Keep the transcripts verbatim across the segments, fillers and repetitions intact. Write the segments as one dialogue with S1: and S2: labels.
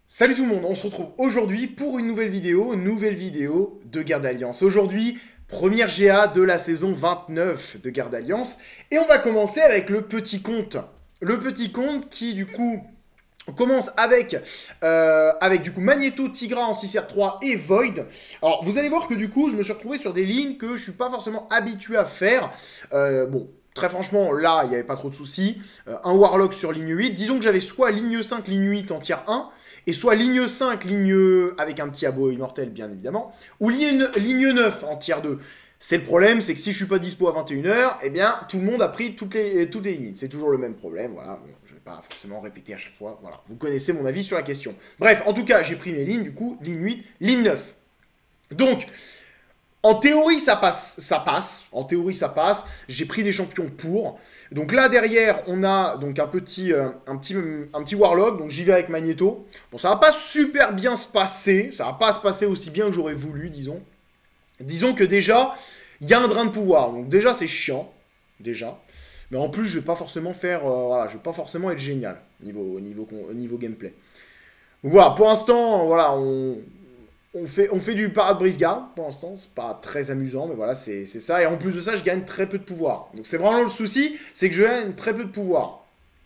S1: Salut tout le monde, on se retrouve aujourd'hui pour une nouvelle vidéo, une nouvelle vidéo de Guerre d'Alliance. Aujourd'hui, première G A de la saison vingt-neuf de Guerre d'Alliance. Et on va commencer avec le petit compte. Le petit compte qui du coup commence avec, euh, avec du coup Magneto, Tigra en six R trois et Void. Alors vous allez voir que du coup je me suis retrouvé sur des lignes que je suis pas forcément habitué à faire. Euh, bon. Très franchement, là, il n'y avait pas trop de soucis. Euh, un Warlock sur ligne huit. Disons que j'avais soit ligne cinq, ligne huit en tier un, et soit ligne cinq, ligne avec un petit abo immortel, bien évidemment, ou ligne, ligne neuf en tier deux. C'est le problème, c'est que si je suis pas dispo à vingt et une heures, eh bien, tout le monde a pris toutes les, toutes les lignes. C'est toujours le même problème, voilà. Bon, je vais pas forcément répéter à chaque fois, voilà. Vous connaissez mon avis sur la question. Bref, en tout cas, j'ai pris mes lignes, du coup, ligne huit, ligne neuf. Donc... En théorie, ça passe, ça passe. En théorie, ça passe. J'ai pris des champions pour. Donc là, derrière, on a donc un petit, euh, un petit, un petit Warlock. Donc j'y vais avec Magneto. Bon, ça va pas super bien se passer. Ça va pas se passer aussi bien que j'aurais voulu, disons. Disons que déjà, il y a un drain de pouvoir. Donc déjà, c'est chiant. Déjà. Mais en plus, je vais pas forcément faire... Euh, voilà, je vais pas forcément être génial niveau, niveau, niveau gameplay. Donc voilà, pour l'instant, voilà, on... On fait, on fait du parade brise-garde, pour l'instant, c'est pas très amusant, mais voilà, c'est ça. Et en plus de ça, je gagne très peu de pouvoir. Donc c'est vraiment le souci, c'est que je gagne très peu de pouvoir.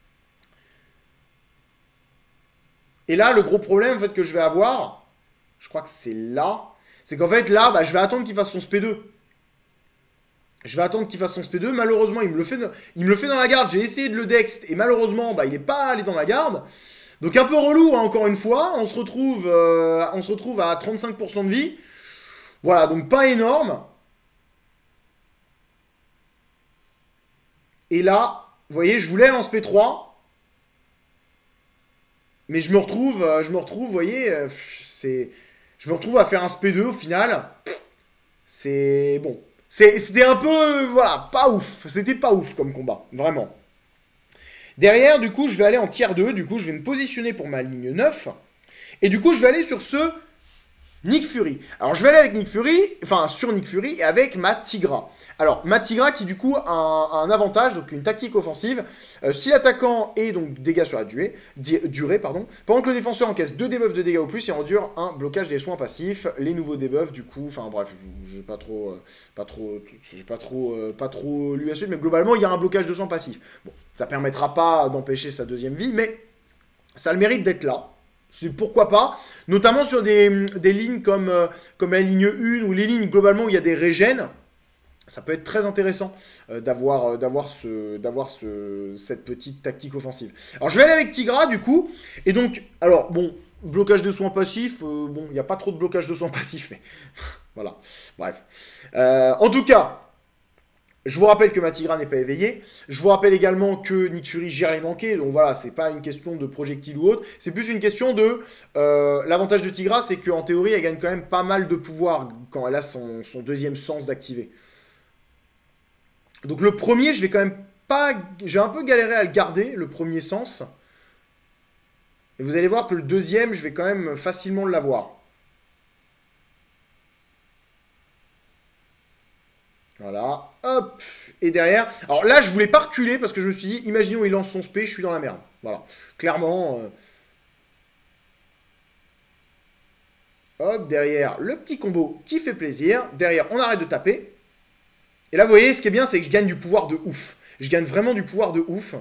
S1: Et là, le gros problème en fait, que je vais avoir, je crois que c'est là, c'est qu'en fait, là, bah, je vais attendre qu'il fasse son S P deux. Je vais attendre qu'il fasse son S P deux. Malheureusement, il me le fait, il me le fait dans la garde. J'ai essayé de le dext, et malheureusement, bah, il n'est pas allé dans la garde. Donc un peu relou, hein, encore une fois, on se retrouve, euh, on se retrouve à trente-cinq pour cent de vie. Voilà, donc pas énorme. Et là, vous voyez, je voulais lance P trois. Mais je me retrouve, euh, je me retrouve, vous voyez, euh, c'est... Je me retrouve à faire un S P deux au final. C'est... Bon. C'était un peu... Voilà, pas ouf. C'était pas ouf comme combat, vraiment. Derrière, du coup, je vais aller en tier deux. Du coup, je vais me positionner pour ma ligne neuf. Et du coup, je vais aller sur ce Nick Fury. Alors, je vais aller avec Nick Fury, enfin, sur Nick Fury et avec ma Tigra. Alors, ma Tigra qui, du coup, a un, a un avantage, donc une tactique offensive. Euh, si l'attaquant est donc dégâts sur la durée, durée, pardon, pendant que le défenseur encaisse deux debuffs de dégâts au plus, il endure un blocage des soins passifs. Les nouveaux debuffs, du coup, enfin, bref, je vais pas trop, euh, pas trop, j'ai pas trop, euh, pas trop lu la suite, mais globalement, il y a un blocage de soins passifs. Bon, ça permettra pas d'empêcher sa deuxième vie, mais ça a le mérite d'être là. C'est pourquoi pas, notamment sur des, des lignes comme, euh, comme la ligne un ou les lignes globalement où il y a des régènes. Ça peut être très intéressant euh, d'avoir euh, d'avoir ce, d'avoir ce, cette petite tactique offensive. Alors je vais aller avec Tigra du coup. Et donc, alors bon, blocage de soins passifs, euh, bon, il n'y a pas trop de blocage de soins passifs, mais voilà, bref. Euh, en tout cas, je vous rappelle que ma Tigra n'est pas éveillée. Je vous rappelle également que Nick Fury gère les manqués. Donc voilà, c'est pas une question de projectile ou autre. C'est plus une question de... Euh, L'avantage de Tigra, c'est qu'en théorie, elle gagne quand même pas mal de pouvoir quand elle a son, son deuxième sens d'activer. Donc le premier, je vais quand même pas... J'ai un peu galéré à le garder, le premier sens. Et vous allez voir que le deuxième, je vais quand même facilement l'avoir. Voilà, hop, et derrière... Alors là, je voulais pas reculer parce que je me suis dit, imaginons il lance son spé, je suis dans la merde. Voilà, clairement... Euh... Hop, derrière, le petit combo qui fait plaisir. Derrière, on arrête de taper. Et là, vous voyez, ce qui est bien, c'est que je gagne du pouvoir de ouf. Je gagne vraiment du pouvoir de ouf.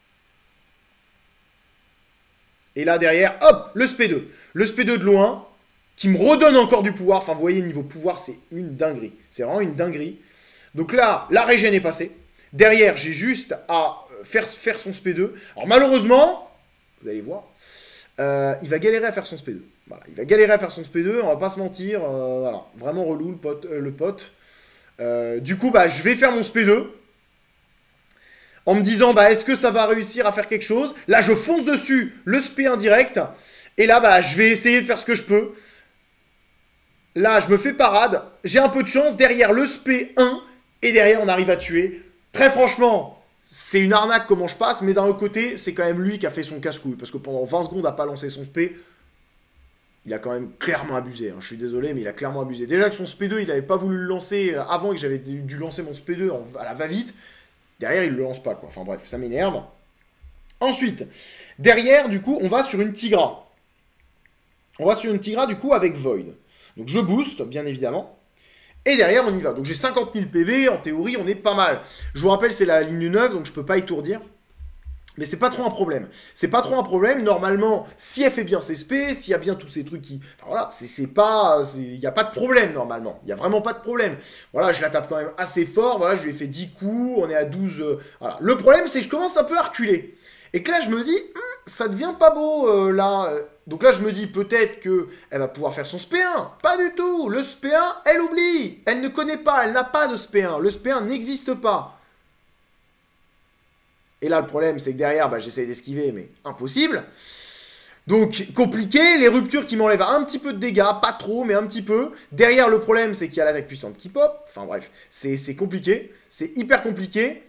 S1: Et là, derrière, hop, le S P deux. Le S P deux de loin, qui me redonne encore du pouvoir. Enfin, vous voyez, niveau pouvoir, c'est une dinguerie. C'est vraiment une dinguerie. Donc là, la régène est passée. Derrière, j'ai juste à faire, faire son S P deux. Alors malheureusement, vous allez voir, euh, il va galérer à faire son S P deux. Voilà, il va galérer à faire son S P deux, on va pas se mentir. Euh, voilà, vraiment relou le pote. Euh, le pote. Euh, du coup, bah, je vais faire mon S P deux. En me disant, bah, est-ce que ça va réussir à faire quelque chose? Là, je fonce dessus, le S P indirect. Et là, bah, je vais essayer de faire ce que je peux. Là, je me fais parade. J'ai un peu de chance. Derrière, le S P un. Et derrière, on arrive à tuer. Très franchement, c'est une arnaque comment je passe. Mais d'un autre côté, c'est quand même lui qui a fait son casse-couille. Parce que pendant vingt secondes, il n'a pas lancé son S P. Il a quand même clairement abusé. Hein. Je suis désolé, mais il a clairement abusé. Déjà que son S P deux, il n'avait pas voulu le lancer avant et que j'avais dû lancer mon S P deux à la va-vite. Derrière, il ne le lance pas, quoi. Enfin bref, ça m'énerve. Ensuite, derrière, du coup, on va sur une Tigra. On va sur une Tigra, du coup, avec Void. Donc je booste, bien évidemment. Et derrière, on y va. Donc j'ai cinquante mille P V, en théorie, on est pas mal. Je vous rappelle, c'est la ligne neuf, donc je peux pas étourdir. Mais c'est pas trop un problème. C'est pas trop un problème. Normalement, si elle fait bien ses spé, s'il y a bien tous ces trucs qui... Enfin voilà, c'est pas... Il n'y a pas de problème, normalement. Il n'y a vraiment pas de problème. Voilà, je la tape quand même assez fort. Voilà, je lui ai fait dix coups. On est à douze... Euh, voilà. Le problème, c'est que je commence un peu à reculer. Et que là, je me dis, hm, ça devient pas beau, euh, là. Donc là, je me dis, peut-être qu'elle va pouvoir faire son spé un. Pas du tout. Le spé un, elle oublie. Elle ne connaît pas. Elle n'a pas de spé un. Le spé un n'existe pas. Et là, le problème, c'est que derrière, bah, j'essaie d'esquiver, mais impossible. Donc, compliqué. Les ruptures qui m'enlèvent un petit peu de dégâts. Pas trop, mais un petit peu. Derrière, le problème, c'est qu'il y a l'attaque puissante qui pop. Enfin, bref, c'est compliqué. C'est hyper compliqué.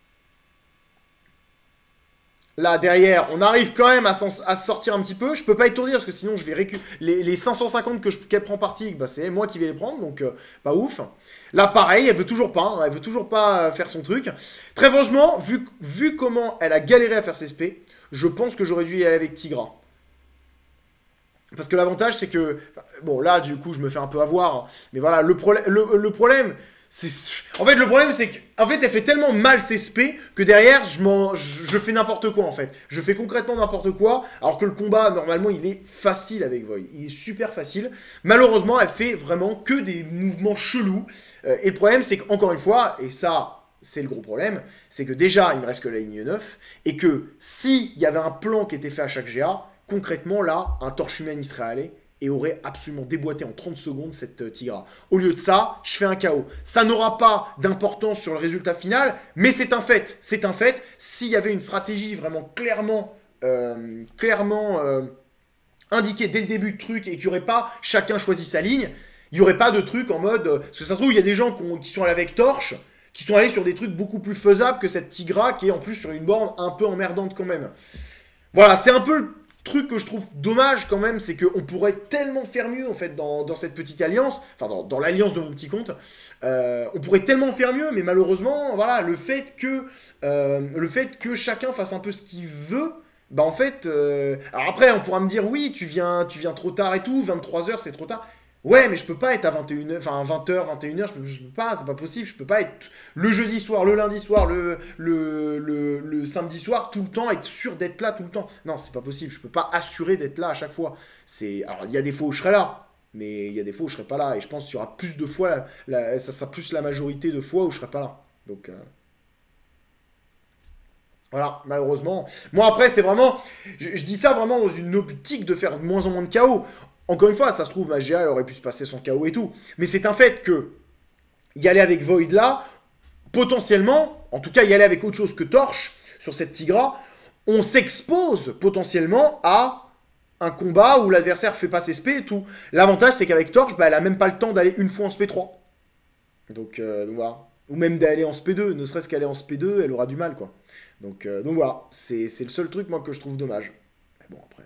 S1: Là, derrière, on arrive quand même à, à sortir un petit peu. Je peux pas étourdir, parce que sinon, je vais récupérer... Les, les cinq cent cinquante que je, qu'elle prend partie, bah, c'est moi qui vais les prendre, donc euh, pas ouf. Là, pareil, elle veut toujours pas, hein, elle veut toujours pas faire son truc. Très franchement, vu, vu comment elle a galéré à faire ses spé, je pense que j'aurais dû y aller avec Tigra. Parce que l'avantage, c'est que... Bon, là, du coup, je me fais un peu avoir. Mais voilà, le, pro le, le problème... En fait, le problème, c'est qu'en fait, elle fait tellement mal ses spé que derrière, je, je, je fais n'importe quoi, en fait. Je fais concrètement n'importe quoi, alors que le combat, normalement, il est facile avec Void. Il est super facile. Malheureusement, elle fait vraiment que des mouvements chelous. Euh, et le problème, c'est qu'encore une fois, et ça, c'est le gros problème, c'est que déjà, il me reste que la ligne neuf, et que s'il y avait un plan qui était fait à chaque G A, concrètement, là, un torche humaine y serait allé, et aurait absolument déboîté en trente secondes cette euh, Tigra. Au lieu de ça, je fais un K O. Ça n'aura pas d'importance sur le résultat final, mais c'est un fait. C'est un fait. S'il y avait une stratégie vraiment clairement, euh, clairement euh, indiquée dès le début de truc et qu'il n'y aurait pas chacun choisi sa ligne, il n'y aurait pas de truc en mode... Euh, parce que ça se trouve, il y a des gens qui, ont, qui sont allés avec Torche, qui sont allés sur des trucs beaucoup plus faisables que cette Tigra, qui est en plus sur une borne un peu emmerdante quand même. Voilà, c'est un peu... le truc que je trouve dommage quand même, c'est qu'on pourrait tellement faire mieux en fait dans, dans cette petite alliance, enfin dans, dans l'alliance de mon petit compte, euh, on pourrait tellement faire mieux, mais malheureusement, voilà, le fait que, euh, le fait que chacun fasse un peu ce qu'il veut, bah en fait, euh, alors après on pourra me dire oui, tu viens, tu viens trop tard et tout, vingt-trois heures c'est trop tard. Ouais, mais je peux pas être à vingt et une heures, enfin vingt heures, vingt et une heures, je peux, je peux pas, c'est pas possible, je peux pas être le jeudi soir, le lundi soir, le, le, le, le samedi soir, tout le temps, être sûr d'être là tout le temps. Non, c'est pas possible, je peux pas assurer d'être là à chaque fois. C'est, alors il y a des fois où je serai là, mais il y a des fois où je serai pas là, et je pense qu'il y aura plus de fois, la, la, ça sera plus la majorité de fois où je serai pas là. Donc... Euh... Voilà, malheureusement. Moi, après, c'est vraiment... Je, je dis ça vraiment dans une optique de faire de moins en moins de K O. Encore une fois, ça se trouve, ma G A, elle aurait pu se passer son K O et tout. Mais c'est un fait que y aller avec Void là, potentiellement, en tout cas y aller avec autre chose que Torche, sur cette Tigra, on s'expose potentiellement à un combat où l'adversaire fait pas ses spé et tout. L'avantage, c'est qu'avec Torche, bah, elle a même pas le temps d'aller une fois en spé trois. Donc, euh, donc voilà. Ou même d'aller en spé deux. Ne serait-ce qu'aller en spé deux, elle aura du mal, quoi. Donc, euh, donc voilà, c'est le seul truc, moi, que je trouve dommage. Mais bon, après...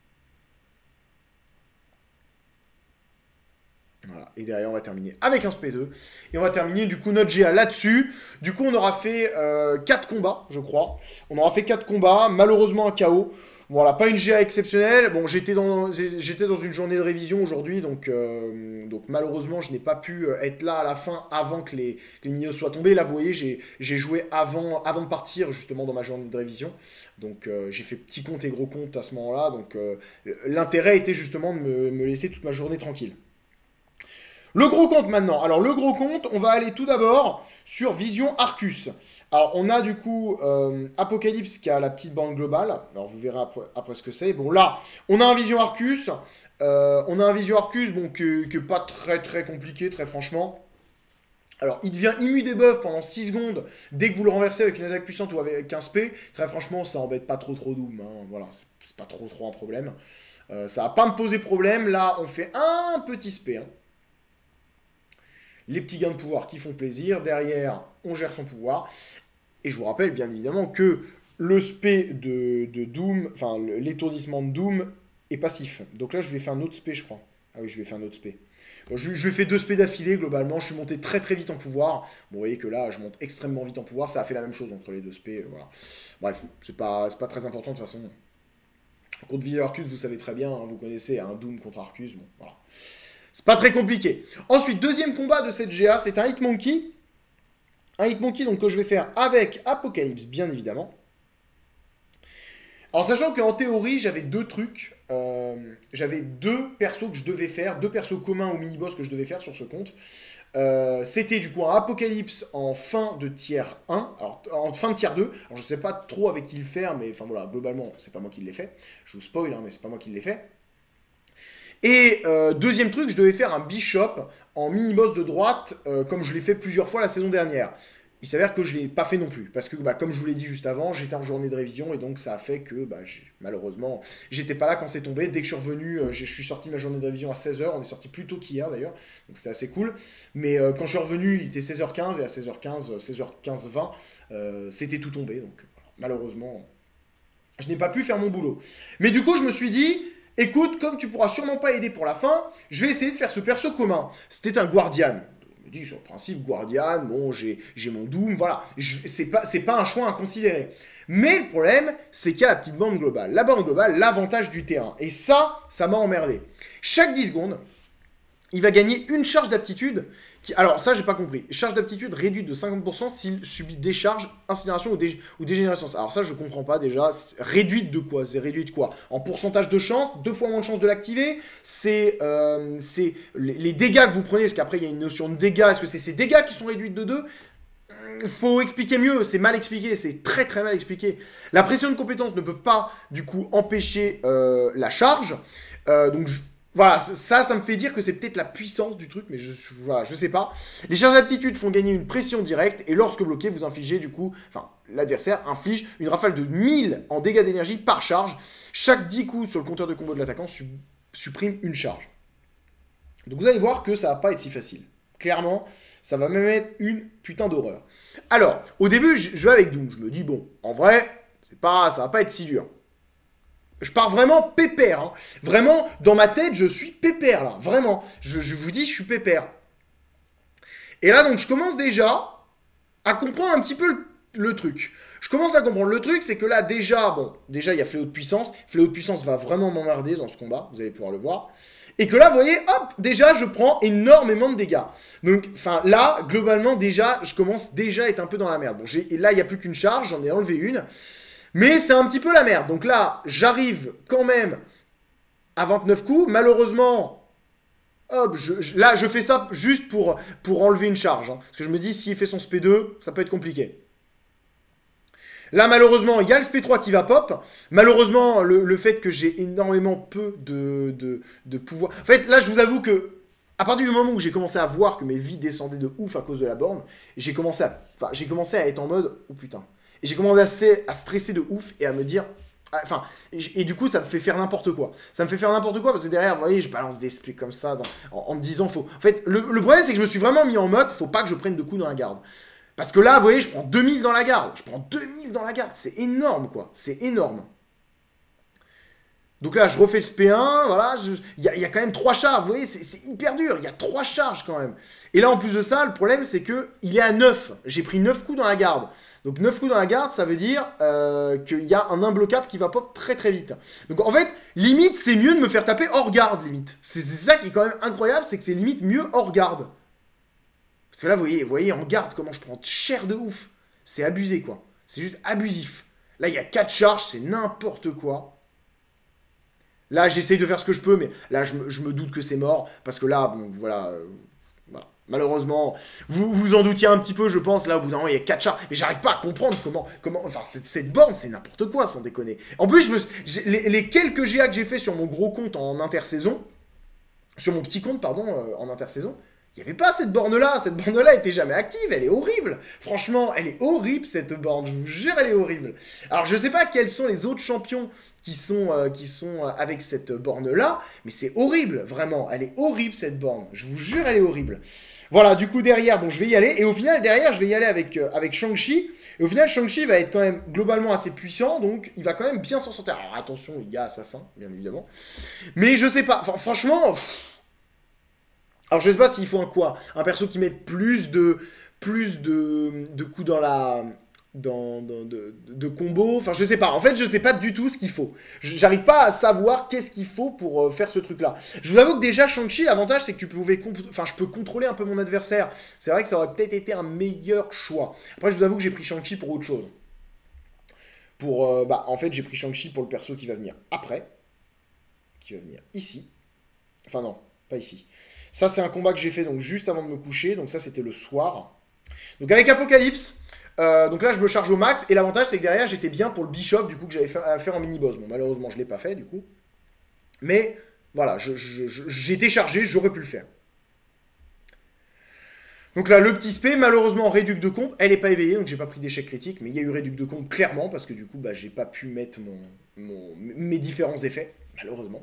S1: Voilà, et derrière, on va terminer avec un spé deux. Et on va terminer, du coup, notre G A là-dessus. Du coup, on aura fait euh, quatre combats, je crois. On aura fait quatre combats, malheureusement un K O. Voilà, pas une G A exceptionnelle. Bon, j'étais dans, j'étais dans une journée de révision aujourd'hui, donc, euh, donc malheureusement, je n'ai pas pu être là à la fin avant que les, que les milieux soient tombés. Là, vous voyez, j'ai joué avant, avant de partir, justement, dans ma journée de révision. Donc, euh, j'ai fait petit compte et gros compte à ce moment-là. Donc, euh, l'intérêt était justement de me, me laisser toute ma journée tranquille. Le gros compte maintenant. Alors, le gros compte, on va aller tout d'abord sur Vision Arcus. Alors, on a du coup euh, Apocalypse qui a la petite bande globale. Alors, vous verrez après, après ce que c'est. Bon, là, on a un Vision Arcus. Euh, on a un Vision Arcus, bon, qui n'est pas très, très compliqué, très franchement. Alors, il devient immu des buffs pendant six secondes dès que vous le renversez avec une attaque puissante ou avec un spé. Très franchement, ça embête pas trop, trop Doom. Hein. Voilà, c'est pas trop, trop un problème. Euh, ça va pas me poser problème. Là, on fait un petit spé, hein. Les petits gains de pouvoir qui font plaisir. Derrière, on gère son pouvoir. Et je vous rappelle, bien évidemment, que le spé de, de Doom, enfin, l'étourdissement de Doom est passif. Donc là, je lui ai fait un autre spé, je crois. Ah oui, je lui ai fait un autre spé. Bon, je, je lui ai fait deux spés d'affilée, globalement. Je suis monté très très vite en pouvoir. Bon, vous voyez que là, je monte extrêmement vite en pouvoir. Ça a fait la même chose entre les deux spés. Voilà. Bref, c'est pas, c'est pas très important de toute façon. Contre Villain Arcus, vous savez très bien, hein, vous connaissez un Doom contre Arcus, bon, voilà. C'est pas très compliqué. Ensuite, deuxième combat de cette G A, c'est un Hitmonkey. Un Hitmonkey donc, que je vais faire avec Apocalypse, bien évidemment. Alors, sachant qu'en théorie, j'avais deux trucs. Euh, j'avais deux persos que je devais faire, deux persos communs au mini-boss que je devais faire sur ce compte. Euh, C'était du coup un Apocalypse en fin de tiers un, alors en fin de tiers deux. Alors, je sais pas trop avec qui le faire, mais enfin voilà, globalement, c'est pas moi qui l'ai fait. Je vous spoil, hein, mais c'est pas moi qui l'ai fait. Et euh, deuxième truc, je devais faire un Bishop en mini-boss de droite, euh, comme je l'ai fait plusieurs fois la saison dernière. Il s'avère que je ne l'ai pas fait non plus, parce que bah, comme je vous l'ai dit juste avant, j'étais en journée de révision, et donc ça a fait que, bah, malheureusement, j'étais pas là quand c'est tombé. Dès que je suis revenu, euh, je suis sorti de ma journée de révision à seize heures, on est sorti plus tôt qu'hier d'ailleurs, donc c'était assez cool. Mais euh, quand je suis revenu, il était seize heures quinze, et à seize heures quinze, seize heures quinze vingt, euh, c'était tout tombé, donc voilà, malheureusement, je n'ai pas pu faire mon boulot. Mais du coup, je me suis dit... Écoute, comme tu pourras sûrement pas aider pour la fin, je vais essayer de faire ce perso commun. C'était un Guardian. Je me dis, sur le principe, Guardian, bon, j'ai mon Doom, voilà. C'est pas, c'est pas un choix inconsidéré. Mais le problème, c'est qu'il y a la petite bande globale. La bande globale, l'avantage du terrain. Et ça, ça m'a emmerdé. Chaque dix secondes, il va gagner une charge d'aptitude. Qui... Alors, ça, j'ai pas compris. Charge d'aptitude réduite de cinquante pour cent s'il subit décharge, incinération ou, dé... ou dégénération. Alors ça, je comprends pas déjà. Réduite de quoi? C'est réduite de quoi? En pourcentage de chance, deux fois moins de chance de l'activer. C'est euh, les, les dégâts que vous prenez, parce qu'après, il y a une notion de dégâts. Est-ce que c'est ces dégâts qui sont réduits de deux? Faut expliquer mieux, c'est mal expliqué, c'est très très mal expliqué. La pression de compétence ne peut pas, du coup, empêcher euh, la charge. Euh, donc, je... Voilà, ça, ça me fait dire que c'est peut-être la puissance du truc, mais je, voilà, je sais pas. Les charges d'aptitude font gagner une pression directe, et lorsque bloqué, vous infligez du coup, enfin, l'adversaire inflige une rafale de mille en dégâts d'énergie par charge. Chaque dix coups sur le compteur de combo de l'attaquant su supprime une charge. Donc vous allez voir que ça va pas être si facile. Clairement, ça va même être une putain d'horreur. Alors, au début, je, je vais avec Doom. Je me dis, bon, en vrai, c'est pas, ça va pas être si dur. Je pars vraiment pépère. Hein. Vraiment, dans ma tête, je suis pépère, là. Vraiment. Je, je vous dis, je suis pépère. Et là, donc, je commence déjà à comprendre un petit peu le, le truc. Je commence à comprendre le truc, c'est que là, déjà, bon, déjà, il y a Fléau de puissance. Fléau de puissance va vraiment m'emmerder dans ce combat. Vous allez pouvoir le voir. Et que là, vous voyez, hop, déjà, je prends énormément de dégâts. Donc, enfin, là, globalement, déjà, je commence déjà à être un peu dans la merde. Bon, et là, il n'y a plus qu'une charge. J'en ai enlevé une. Mais c'est un petit peu la merde. Donc là, j'arrive quand même à vingt-neuf coups. Malheureusement, hop, je, je, là, je fais ça juste pour, pour enlever une charge. Hein, parce que je me dis, s'il fait son S P deux, ça peut être compliqué. Là, malheureusement, il y a le S P trois qui va pop. Malheureusement, le, le fait que j'ai énormément peu de, de, de pouvoir... En fait, là, je vous avoue que à partir du moment où j'ai commencé à voir que mes vies descendaient de ouf à cause de la borne, j'ai commencé à, enfin, j'ai commencé à être en mode, oh putain... Et j'ai commencé à stresser de ouf et à me dire... Enfin, et, et du coup, ça me fait faire n'importe quoi. Ça me fait faire n'importe quoi parce que derrière, vous voyez, je balance des splits comme ça dans, en, en me disant... Faut... En fait, le, le problème, c'est que je me suis vraiment mis en mode, faut pas que je prenne de coups dans la garde. Parce que là, vous voyez, je prends deux mille dans la garde. Je prends deux mille dans la garde. C'est énorme, quoi. C'est énorme. Donc là, je refais le S P un, voilà, il y, y a quand même trois charges, vous voyez, c'est hyper dur, il y a trois charges quand même. Et là, en plus de ça, le problème, c'est qu'il est à neuf. J'ai pris neuf coups dans la garde. Donc neuf coups dans la garde, ça veut dire euh, qu'il y a un imbloquable qui va pop très très vite. Donc en fait, limite, c'est mieux de me faire taper hors garde, limite. C'est ça qui est quand même incroyable, c'est que c'est limite mieux hors garde. Parce que là, vous voyez, vous voyez en garde comment je prends cher de ouf. C'est abusé, quoi. C'est juste abusif. Là, il y a quatre charges, c'est n'importe quoi. Là, j'essaye de faire ce que je peux, mais là, je me, je me doute que c'est mort. Parce que là, bon, voilà... Euh, voilà. Malheureusement, vous vous en doutiez un petit peu, je pense. Là, au bout d'un moment, il y a quatre chars. Mais j'arrive pas à comprendre comment... comment enfin, cette, cette borne, c'est n'importe quoi, sans déconner. En plus, je me, les, les quelques G A que j'ai fait sur mon gros compte en intersaison... Sur mon petit compte, pardon, euh, en intersaison... Il n'y avait pas cette borne-là. Cette borne-là n'était jamais active. Elle est horrible. Franchement, elle est horrible, cette borne. Je vous jure, elle est horrible. Alors, je ne sais pas quels sont les autres champions qui sont, euh, qui sont euh, avec cette borne-là. Mais c'est horrible, vraiment. Elle est horrible, cette borne. Je vous jure, elle est horrible. Voilà, du coup, derrière, bon, je vais y aller. Et au final, derrière, je vais y aller avec, euh, avec Shang-Chi. Et au final, Shang-Chi va être quand même globalement assez puissant. Donc, il va quand même bien s'en sortir. Alors, attention, il y a Assassin, bien évidemment. Mais je sais pas. Enfin, franchement... Pff, alors, je sais pas s'il faut un quoi. Un perso qui mette plus de, plus de, de coups dans la, dans, dans- de, de combos. Enfin, je sais pas. En fait, je sais pas du tout ce qu'il faut. Je- J'arrive pas à savoir qu'est-ce qu'il faut pour euh, faire ce truc-là. Je vous avoue que déjà, Shang-Chi, l'avantage, c'est que tu pouvais... comp- Enfin, je peux contrôler un peu mon adversaire. C'est vrai que ça aurait peut-être été un meilleur choix. Après, je vous avoue que j'ai pris Shang-Chi pour autre chose. Pour... euh, bah, en fait, j'ai pris Shang-Chi pour le perso qui va venir après. Qui va venir ici. Enfin, non, pas ici. Ça, c'est un combat que j'ai fait donc juste avant de me coucher. Donc ça, c'était le soir. Donc avec Apocalypse... Euh, donc là, je me charge au max. Et l'avantage, c'est que derrière, j'étais bien pour le Bishop, du coup, que j'avais fait, à faire en mini-boss. Bon, malheureusement, je ne l'ai pas fait, du coup. Mais, voilà, je- je- je- j'ai été chargé, j'aurais pu le faire. Donc là, le petit spé, malheureusement, réduc de comp. Elle n'est pas éveillée, donc j'ai pas pris d'échec critique. Mais il y a eu réduc de comp, clairement, parce que du coup, bah, j'ai pas pu mettre mon, mon- mes différents effets, malheureusement.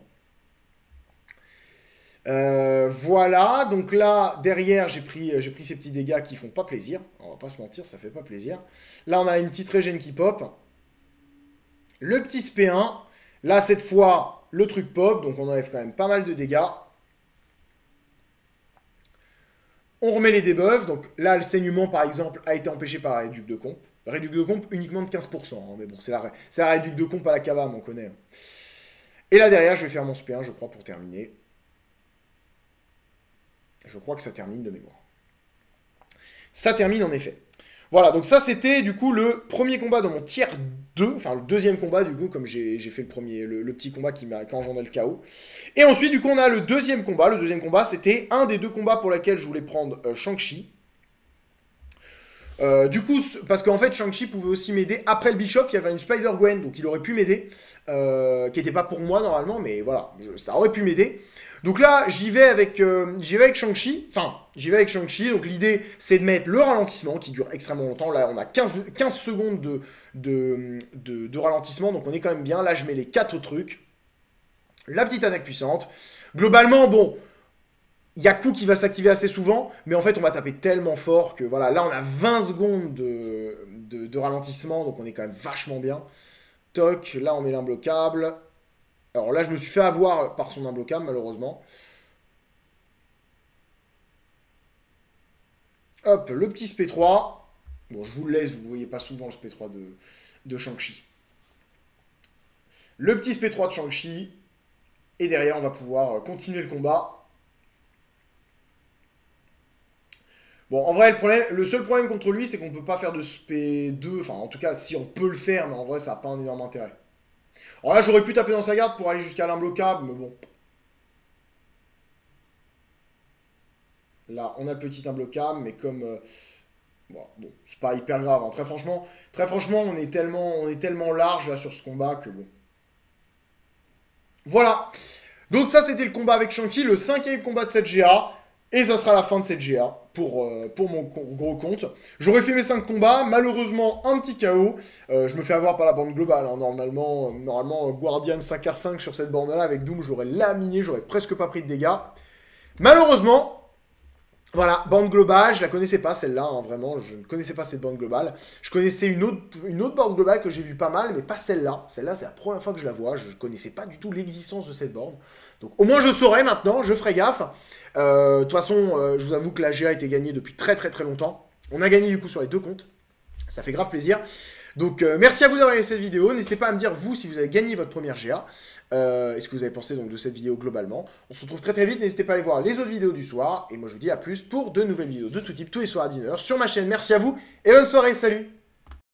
S1: Euh, voilà, donc là, derrière, j'ai pris, j'ai pris ces petits dégâts qui font pas plaisir. On va pas se mentir, ça fait pas plaisir. Là, on a une petite régène qui pop. Le petit S P un. Là, cette fois, le truc pop, donc on enlève quand même pas mal de dégâts. On remet les debuffs, donc là, le saignement, par exemple, a été empêché par la réduc de comp. Réduc de comp uniquement de quinze pour cent, hein, mais bon, c'est la, c'est la réduc de comp à la cavame, on connaît. Et là, derrière, je vais faire mon S P un, je crois, pour terminer. Je crois que ça termine de mémoire. Ça termine en effet. Voilà, donc ça c'était du coup le premier combat dans mon tiers deux, enfin le deuxième combat du coup, comme j'ai fait le premier, le, le petit combat qui m'a engendré le chaos. Et ensuite du coup on a le deuxième combat. Le deuxième combat c'était un des deux combats pour lesquels je voulais prendre euh, Shang-Chi. Euh, du coup, parce qu'en fait, Shang-Chi pouvait aussi m'aider. Après le Bishop, il y avait une Spider-Gwen, donc il aurait pu m'aider. Euh, qui n'était pas pour moi normalement, mais voilà, je- ça aurait pu m'aider. Donc là, j'y vais avec, euh, j'y vais avec Shang-Chi. Enfin, j'y vais avec Shang-Chi. Donc l'idée, c'est de mettre le ralentissement, qui dure extrêmement longtemps. Là, on a quinze, quinze secondes de, de, de, de ralentissement, donc on est quand même bien. Là, je mets les quatre trucs. La petite attaque puissante. Globalement, bon... Il y a coup qui va s'activer assez souvent, mais en fait, on va taper tellement fort que voilà, là, on a vingt secondes de, de, de ralentissement, donc on est quand même vachement bien. Toc, là, on met l'imbloquable. Alors là, je me suis fait avoir par son imbloquable, malheureusement. Hop, le petit S P trois. Bon, je vous le laisse, vous ne voyez pas souvent le S P trois de, de Shang-Chi. Le petit S P trois de Shang-Chi. Et derrière, on va pouvoir continuer le combat. Bon, en vrai, le, problème, le seul problème contre lui, c'est qu'on peut pas faire de S P deux. Enfin, en tout cas, si on peut le faire, mais en vrai, ça n'a pas un énorme intérêt. Alors là, j'aurais pu taper dans sa garde pour aller jusqu'à l'imbloquable, mais bon. Là, on a le petit imbloquable, mais comme... Euh, bon, bon c'est pas hyper grave. Hein. Très franchement, très franchement on, est tellement, on est tellement large là sur ce combat que bon. Voilà. Donc ça, c'était le combat avec Shang-Chi, le cinquième combat de cette G A. Et ça sera la fin de cette G A pour, euh, pour mon gros compte. J'aurais fait mes cinq combats, malheureusement un petit K O. Euh, je me fais avoir par la bande globale. Hein. Normalement, euh, normalement, Guardian cinq R cinq sur cette bande-là, avec Doom, j'aurais laminé, j'aurais presque pas pris de dégâts. Malheureusement, voilà, bande globale, je la connaissais pas celle-là, hein, vraiment, je ne connaissais pas cette bande globale. Je connaissais une autre, une autre bande globale que j'ai vue pas mal, mais pas celle-là. Celle-là, c'est la première fois que je la vois, je ne connaissais pas du tout l'existence de cette borne. Donc au moins je saurai maintenant, je ferai gaffe. Euh, De toute façon, euh, je vous avoue que la G A a été gagnée depuis très très très longtemps. On a gagné du coup sur les deux comptes. Ça fait grave plaisir. Donc euh, merci à vous d'avoir regardé cette vidéo. N'hésitez pas à me dire vous si vous avez gagné votre première G A. Euh, et ce que vous avez pensé donc, de cette vidéo globalement. On se retrouve très très vite. N'hésitez pas à aller voir les autres vidéos du soir. Et moi je vous dis à plus pour de nouvelles vidéos de tout type tous les soirs à dix heures sur ma chaîne. Merci à vous et bonne soirée. Salut!